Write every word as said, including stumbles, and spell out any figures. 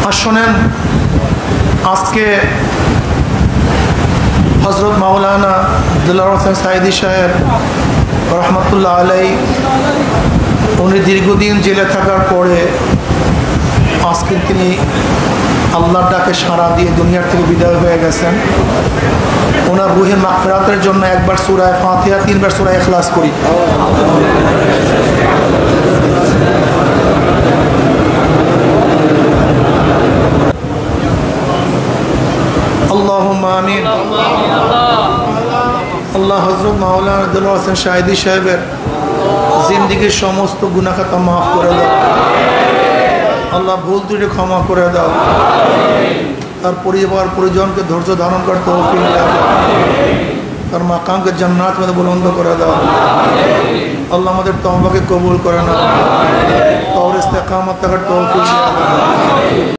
শোনেন, আজকে হজরত মাওলানা দিলওয়ার হোসেন সাইদি সাহেব রহমতুল্লাহ আলাই, উনি দীর্ঘদিন জেলে থাকার পরে আজকে তিনি আল্লাহর ডাকে সাড়া দিয়ে দুনিয়ার থেকে বিদায় হয়ে গেছেন। ওনার রুহে মাগফিরাতের জন্য একবার সূরা ফাতিহা, তিনবার সূরা ইখলাস করি। আল্লাহুম্মা আমিন। আল্লাহ হযরত মাওলানা দিলওয়ার হোসেন সাইদি সাহেবের জিন্দেগীর সমস্ত গুনাহ খাতা মাফ করে দাও। আল্লাহ ভুল ত্রুটি ক্ষমা করে দাও। তার পরিবার পরিজনকে ধৈর্য ধারণ করতে তৌফিক দাও। তার মাকামকে জান্নাত में बुलंद করে দাও। আল্লাহ আমাদের তওবাকে কবুল করে নাও। और इस्तिकामत का तौफीक